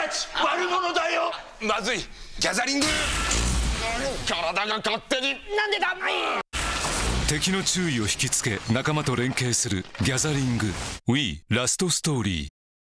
たち悪者だよ。 まずい。ギャザリング。体が勝手に。なんでだ。 敵の注意を引きつけ仲間と連携するギャザリング We ラストストーリー。